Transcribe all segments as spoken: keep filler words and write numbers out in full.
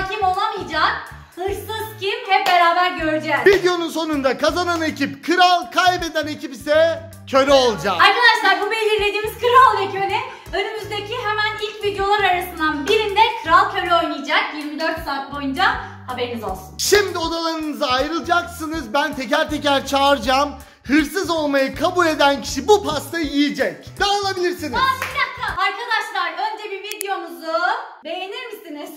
hakim olamayacak. Hırsız kim? Hep beraber göreceğiz. Videonun sonunda kazanan ekip kral, kaybeden ekip ise köle olacak. Arkadaşlar bu belirlediğimiz kral ve köle önümüzdeki hemen ilk videolar arasından birinde kral köle oynayacak yirmi dört saat boyunca, haberiniz olsun. Şimdi odalarınıza ayrılacaksınız. Ben teker teker çağıracağım. Hırsız olmayı kabul eden kişi bu pastayı yiyecek. Dağılabilirsiniz. Aa, bir dakika. Arkadaşlar önce bir videomuzu beğenir misiniz?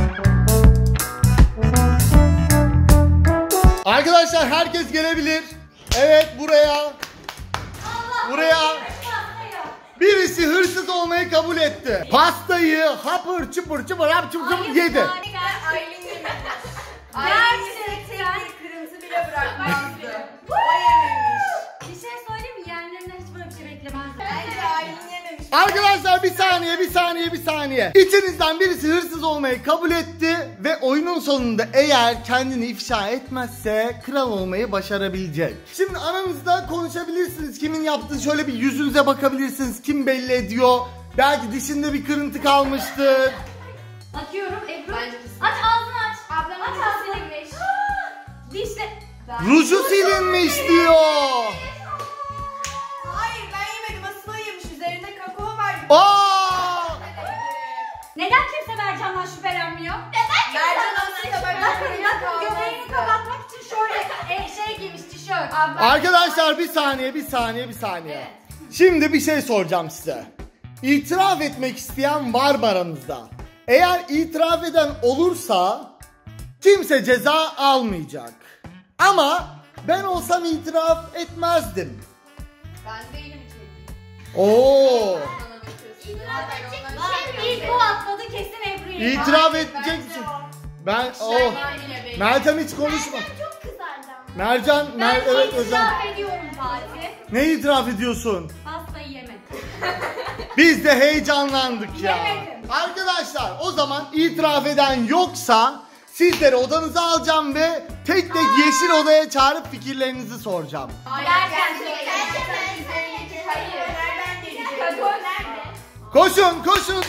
Arkadaşlar herkes gelebilir. Evet, buraya. Allah Buraya. Allah. Birisi hırsız olmayı kabul etti. Pastayı hapır çıpır çıpır hap çıpır çıpır yedi. Aylin yememiş. Gerçekten Kırmızı bile bırakmazdı. O yememiş. bir şey söyleyeyim mi? Yeğenlerimden hiç böyle bir şey beklemezdim. Bence Aylin yememiş. Arkadaşlar bir saniye bir saniye bir saniye. İçinizden birisi hırsız olmayı kabul etti ve oyunun sonunda eğer kendini ifşa etmezse kral olmayı başarabilecek. Şimdi aranızda konuşabilirsiniz. Kimin yaptığını şöyle bir yüzünüze bakabilirsiniz. Kim belli ediyor? Belki dişinde bir kırıntı kalmıştır. Bakıyorum Ebru. Bence kesin. Aç ağzını aç. Ablamın aç ruju ağzını. silinmiş. Dişle. Ruju silinmiş diyor. Hayır ben yemedim. Asıl o yemiş. Üzerinde kakao var. Aa! Neden kimse Mercan'dan şüphelenmiyor? Mercan aslında böyle Bakın kırmızı bakın göbeğini kalmazdı. kapatmak için şöyle e, şey giymiş, tişört. Arkadaşlar bir saniye bir saniye bir saniye. Evet. Şimdi bir şey soracağım size. İtiraf etmek isteyen var mı aranızda? Eğer itiraf eden olursa kimse ceza almayacak. Ama ben olsam itiraf etmezdim. Ben değilim çünkü. Oo! İtiraf edecek İlk o atladı, kesin Ebru'yu. İtiraf edeceksin. Ben oh. Mertem hiç konuşma. Çok kızardı ama. Mercan, Ben Mer evet Özlem. itiraf ediyorum Fatih. Ne itiraf ediyorsun? Pastayı yemedim. Biz de heyecanlandık ya. Yemedim. Arkadaşlar o zaman itiraf eden yoksa sizleri odanıza alacağım ve tek tek yeşil odaya çağırıp fikirlerinizi soracağım. Hayır. Hayır. Nereden gelecek? Kakao nerede? Koşun koşun.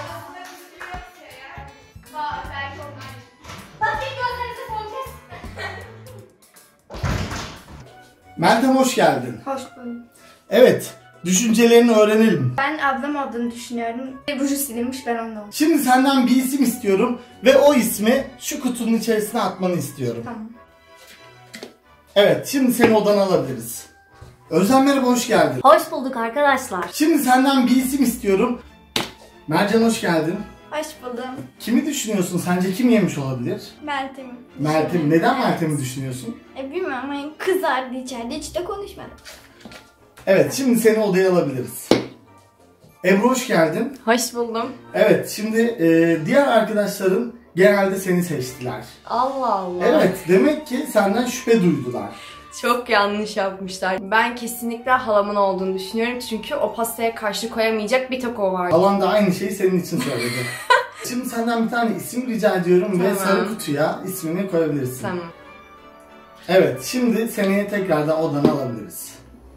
Bakayım gözlerinizi son kez. Meltem hoş geldin. Hoş bulduk. Evet, düşüncelerini öğrenelim. Ben ablam olduğunu düşünüyorum. Ruju silinmiş, ben onunla oldum. Şimdi senden bir isim istiyorum ve o ismi şu kutunun içerisine atmanı istiyorum. Tamam. Evet, şimdi seni odana alabiliriz. Özlem merhaba, hoş geldin. Hoş bulduk arkadaşlar. Şimdi senden bir isim istiyorum. Mercan hoş geldin. Hoş buldum. Kimi düşünüyorsun? Sence kim yemiş olabilir? Meltem. Meltem. Neden Evet. Meltem'i düşünüyorsun? E, bilmiyorum ama kızardı içeride, hiç de konuşmadı. Evet, şimdi seni odaya alabiliriz. Ebru hoş geldin. Hoş buldum. Evet, şimdi e, diğer arkadaşların genelde seni seçtiler. Allah Allah. Evet, demek ki senden şüphe duydular. Çok yanlış yapmışlar. Ben kesinlikle halamın olduğunu düşünüyorum. Çünkü o pastaya karşı koyamayacak bir tek o var. Alan da aynı şeyi senin için söyledi. Şimdi senden bir tane isim rica ediyorum ve Tamam. sarı kutuya ismini koyabilirsin. Tamam. Evet, şimdi seni tekrardan odana alabiliriz.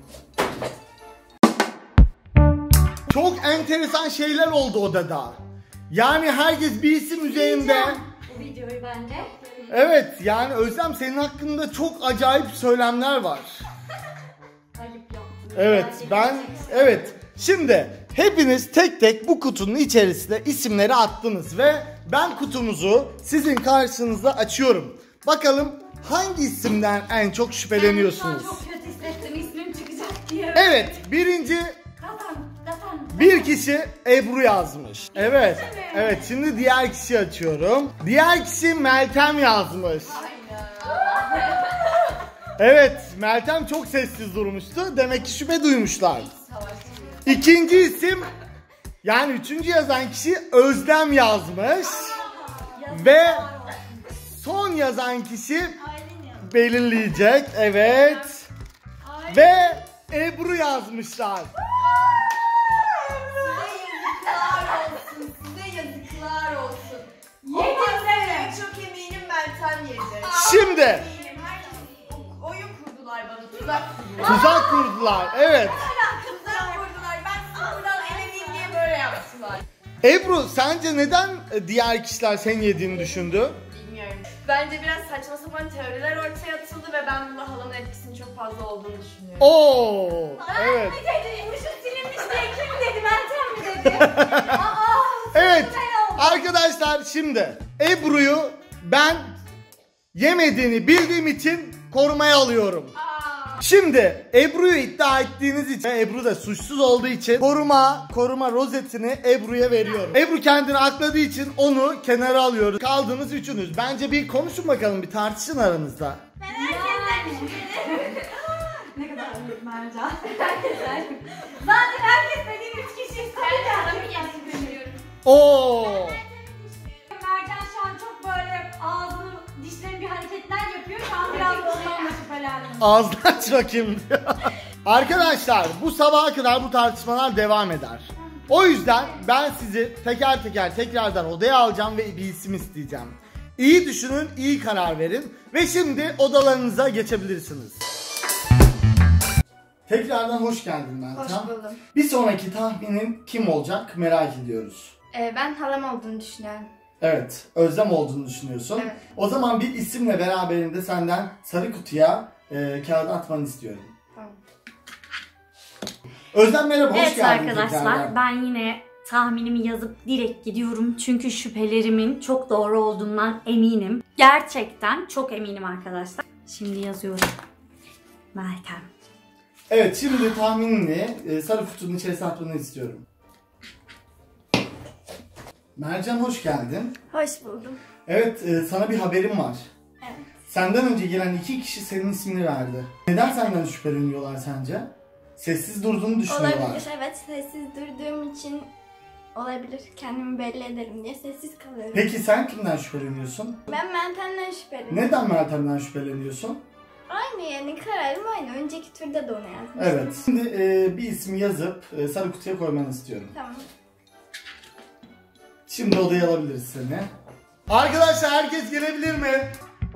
Çok enteresan şeyler oldu odada. Yani herkes bir isim üzerinde. Bu videoyu bence. Evet, yani Özlem senin hakkında çok acayip söylemler var. Ayıp yaptım. Evet, Bence ben gerçekten. evet. Şimdi hepiniz tek tek bu kutunun içerisine isimleri attınız ve ben kutumuzu sizin karşınızda açıyorum. Bakalım hangi isimden en çok şüpheleniyorsunuz? Ben şu an çok kötü hissettim, ismim çıkacak diye. Evet, birinci Kazan, kazan. bir kişi Ebru yazmış. Evet, evet. Şimdi diğer kişi açıyorum. Diğer kişi Meltem yazmış. Evet, Meltem çok sessiz durmuştu. Demek ki şüphe duymuşlar. İkinci isim, yani üçüncü yazan kişi Özlem yazmış. Ve son yazan kişi belirleyecek. Evet. Ve Ebru yazmışlar. Yazıklar olsun. Size yazıklar olsun. O Yedim pastayı çok eminim Meltem yedi. Şimdi Eminim. Herkes o- oyun kurdular bana. Tuzak kurdular. tuzak kurdular. Evet. Tuzak kurdular. Ben sıfırdan eleneyim diye böyle yaptılar. Ebru sence neden diğer kişiler senin yediğini düşündü? Bilmiyorum. Bence biraz saçma sapan teoriler ortaya atıldı ve ben bunda halamın etkisinin çok fazla olduğunu düşünüyorum. Oo, evet. Ne dedi? Vücut silinmiş diye kim dedi? Meltem mi dedi? Aa, Evet oldu. arkadaşlar, şimdi Ebru'yu ben yemediğini bildiğim için korumaya alıyorum. Şimdi Ebru'yu iddia ettiğiniz için, Ebru da suçsuz olduğu için koruma koruma rozetini Ebru'ya veriyorum. Ebru kendini akladığı için onu kenara alıyoruz. Kaldığınız üçünüz. Bence bir konuşun bakalım, bir tartışın aranızda. Ben herkesten düşünmedim. Ne kadar büyük Mercan. Zaten herkes dediğim üç kişi istiyor. Oo. Mercan şu an çok böyle ağzını dişlerini bir hareketler yapıyor. Şu an biraz ondan da şüphelendim. Ağzını aç bakayım diyor. Arkadaşlar bu sabaha kadar bu tartışmalar devam eder. O yüzden ben sizi teker teker tekrardan odaya alacağım ve bir isim isteyeceğim. İyi düşünün, iyi karar verin ve şimdi odalarınıza geçebilirsiniz. Tekrardan hoş geldin Meltem. Hoş buldum. Bir sonraki tahminin kim olacak merak ediyoruz. Ee, ben halam olduğunu düşünüyorum. Evet, Özlem olduğunu düşünüyorsun. Evet. O zaman bir isimle beraberinde senden sarı kutuya e, kağıdı atmanı istiyorum. Tamam. Özlem merhaba, hoş Evet geldin arkadaşlar, tekrardan. ben yine tahminimi yazıp direkt gidiyorum. Çünkü şüphelerimin çok doğru olduğundan eminim. Gerçekten çok eminim arkadaşlar. Şimdi yazıyorum. Meltem. Evet, şimdi tahminini e, sarı kutunun içerisine atmanı istiyorum. Mercan hoş geldin. Hoş buldum. Evet, e, sana bir haberim var. Evet. Senden önce gelen iki kişi senin ismini verdi. Neden senden şüpheleniyorlar sence? Sessiz durduğunu düşünüyorlar. Olabilir, evet. Sessiz durduğum için olabilir. Kendimi belli ederim diye sessiz kalıyorum. Peki sen kimden şüpheleniyorsun? Ben Meltem'den şüpheliyim. Neden Meltem'den şüpheleniyorsun? Aynı yani, kararım aynı. Önceki turda da onu yazmıştım. Evet. Şimdi e, bir ismi yazıp e, sarı kutuya koymanı istiyorum. Tamam. Şimdi odaya alabiliriz seni. Arkadaşlar herkes gelebilir mi?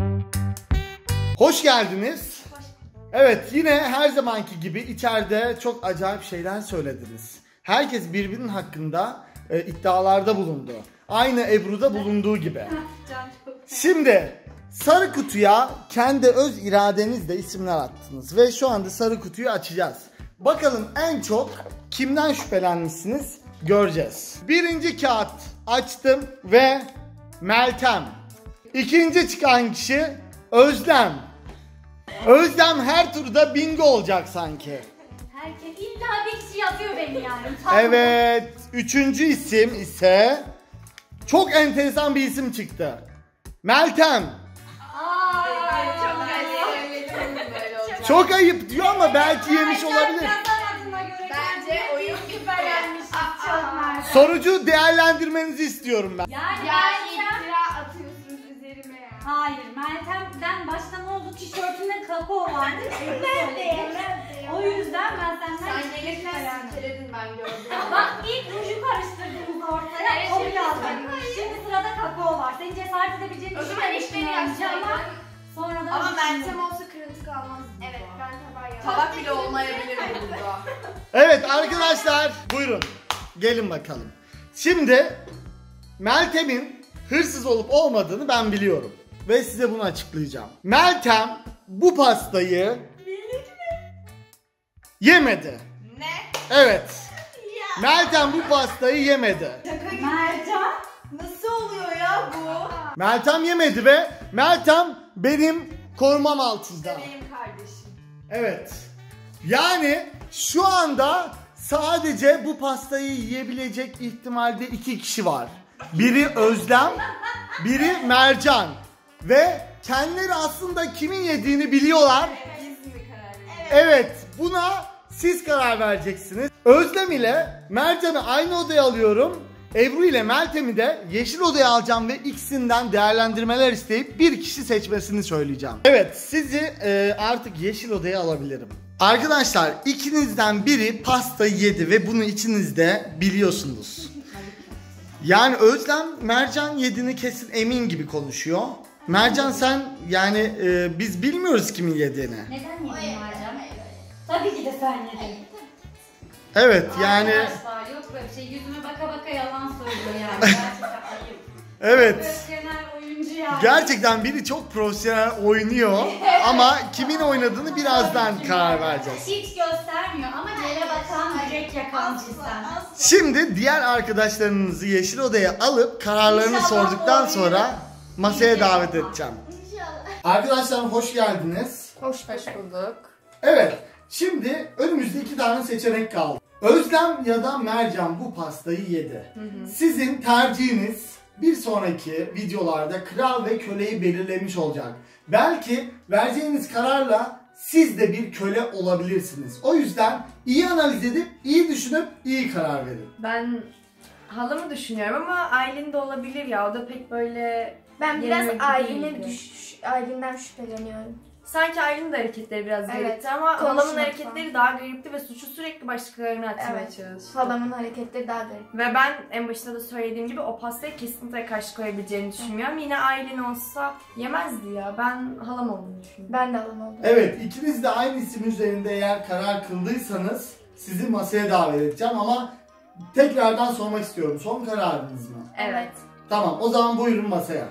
Hoş geldiniz. Evet, yine her zamanki gibi içeride çok acayip şeyler söylediniz. Herkes birbirinin hakkında e, iddialarda bulundu. Aynı Ebru'da bulunduğu gibi. Şimdi sarı kutuya kendi öz iradenizle isimler attınız ve şu anda sarı kutuyu açacağız. Bakalım en çok kimden şüphelenmişsiniz göreceğiz. Birinci kağıt açtım ve Meltem. İkinci çıkan kişi Özlem. Özlem her turda bingo olacak sanki. Herkes illa bir kişi yazıyor beni yani. Utanma. Evet, üçüncü isim ise çok enteresan bir isim çıktı. Meltem. Aa, Çok ayıp. Böyle olacak. Çok ayıp diyor ama belki yemiş olabilir. yazamadığına göre Bence kendisi oyun şüphelenmiş. Çok Mertem. Sonucu değerlendirmenizi istiyorum ben. Yani Ya Meltem... iftira atıyorsunuz üzerime ya. Hayır, Meltem'den başta ne oldu? Tişörtünde kakao vardı. Neredeyim? O yüzden ben senden Sen gelirken silkeledin, ben gördüm. Bak ilk ruju karıştırdığımız ortaya Evet, o şimdi yazdım. sen- Şimdi sırada kakao var. Senin cesaret edebileceğini O zaman ilk beni düşünmemiştim ama yazsaydın. sonradan Ama düşündüm. Meltem olsa kırıntı kalmaz. Evet, ben tabağı yazdım. Tabak bile olmayabilir burada. Evet arkadaşlar, buyurun. Gelin bakalım. Şimdi Meltem'in hırsız olup olmadığını ben biliyorum. Ve size bunu açıklayacağım. Meltem bu pastayı yemedi. Ne? Evet. Meltem bu pastayı yemedi. Mercan. Nasıl oluyor ya bu? Meltem yemedi ve Meltem benim korumam altında. Benim kardeşim. Evet. Yani şu anda sadece bu pastayı yiyebilecek ihtimalde iki kişi var. Biri Özlem, biri Mercan. Ve kendileri aslında kimin yediğini biliyorlar. Biz mi karar verdik? Evet, buna siz karar vereceksiniz. Özlem ile Mercan'ı aynı odaya alıyorum. Ebru ile Meltem'i de yeşil odaya alacağım ve ikisinden değerlendirmeler isteyip bir kişi seçmesini söyleyeceğim. Evet, sizi e, artık yeşil odaya alabilirim. Arkadaşlar, ikinizden biri pastayı yedi ve bunu içinizde biliyorsunuz. Yani Özlem Mercan yediğini kesin emin gibi konuşuyor. Mercan sen yani e, biz bilmiyoruz kimin yediğini. Neden yedin Mercan? Tabii ki de sen yedin. Evet yani Arkadaşlar, yok yok böyle bir şey. Yüzüme baka baka yalan söylüyor yani. Gerçekten ayıp. Evet. Profesyonel oyuncu yani. Gerçekten biri çok profesyonel oynuyor ama kimin oynadığını birazdan karar vereceğiz. Hiç göstermiyor ama yere bakan direkt yakan cidden. Şimdi diğer arkadaşlarınızı Yeşil Oda'ya alıp kararlarını İnşallah sorduktan oyunu sonra masaya davet edeceğim. İnşallah. Arkadaşlar hoş geldiniz. Hoş bulduk. Evet, şimdi önümüzde iki tane seçenek kaldı. Özlem ya da Mercan bu pastayı yedi. Hı hı. Sizin tercihiniz bir sonraki videolarda kral ve köleyi belirlemiş olacak. Belki vereceğiniz kararla siz de bir köle olabilirsiniz. O yüzden iyi analiz edip, iyi düşünüp, iyi karar verin. Ben halamı düşünüyorum ama Aylin de olabilir ya. O da pek böyle... Ben biraz Yemek Aylin'e değildi. düş, Aylin'den şüpheleniyorum. Sanki Aylin'in de hareketleri biraz Evet, garipti ama konuşmak halamın falan. hareketleri daha garipti ve suçu sürekli başkalarına atmaya Evet. çalıştı. Halamın hareketleri daha garip. Ve ben en başta da söylediğim gibi o pastayı kesinlikle karşı koyabileceğini düşünmüyorum. Yine Aylin olsa yemezdi ya. Ben halam olduğunu düşünüyorum. Ben de halam oldum. Evet, ikiniz de aynı isim üzerinde eğer karar kıldıysanız sizi masaya davet edeceğim ama tekrardan sormak istiyorum. Son kararınız mı? Evet. Tamam, o zaman buyurun masaya.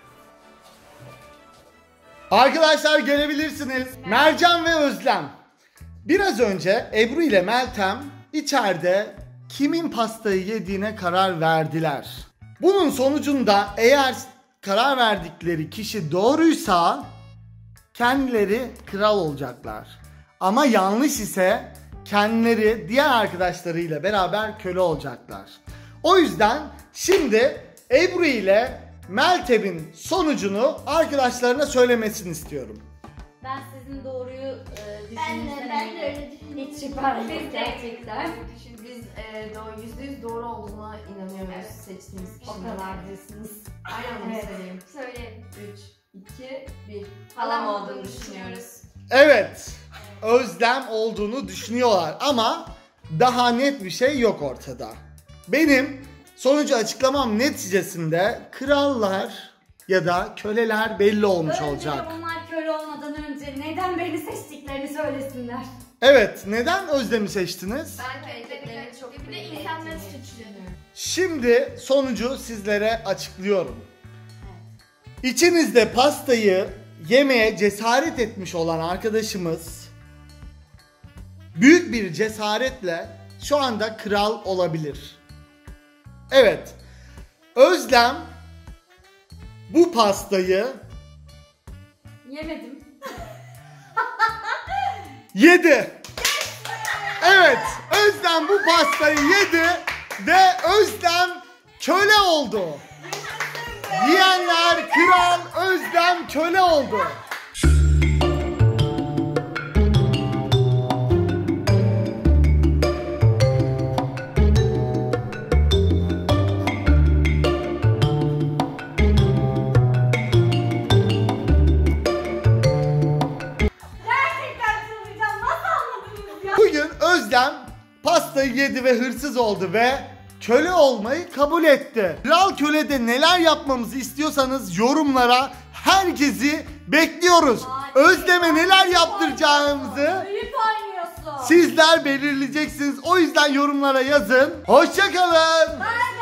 Arkadaşlar gelebilirsiniz. Mercan ve Özlem. Biraz önce Ebru ile Meltem içeride kimin pastayı yediğine karar verdiler. Bunun sonucunda eğer karar verdikleri kişi doğruysa kendileri kral olacaklar. Ama yanlış ise kendileri diğer arkadaşlarıyla beraber köle olacaklar. O yüzden şimdi Ebru ile Meltem'in sonucunu arkadaşlarına söylemesini istiyorum. Ben sizin doğruyu e, Ben de, düşündüğünüzden ben de eminim. öyle düşünüyorum. Hiç şüphem yok gerçekten. Şimdi biz e, doğru, yüzde yüz doğru olduğuna inanıyoruz Evet. seçtiğimiz O kişinin. kadar diyorsunuz. Aynen onu Evet. söyleyeyim. Söyleyelim. üç, iki, bir. Halam Halam olduğunu olduğunu düşünüyoruz. Evet, Özlem olduğunu düşünüyorlar ama daha net bir şey yok ortada. Benim sonucu açıklamam neticesinde krallar ya da köleler belli olmuş Önce olacak. onlar köle olmadan önce neden beni seçtiklerini söylesinler. Evet, neden Özlem'i seçtiniz? Ben hareketlerini çok Bir de insanları suçluyorum. Şimdi sonucu sizlere açıklıyorum. İçinizde pastayı yemeye cesaret etmiş olan arkadaşımız büyük bir cesaretle şu anda kral olabilir. Evet, Özlem bu pastayı Yemedim. yedi. Evet, Özlem bu pastayı yedi ve Özlem köle oldu. Yiyenler kral, Özlem köle oldu. Gerçekten söyleyeceğim. Nasıl anladınız ya? Bugün Özlem pastayı yedi ve hırsız oldu ve köle olmayı kabul etti. Kral kölede neler yapmamızı istiyorsanız yorumlara herkesi bekliyoruz. Ay, Özlem'e neler yaptıracağımızı Büyük oynuyorsun. sizler belirleyeceksiniz. O yüzden yorumlara yazın. Hoşça kalın. Bye bye.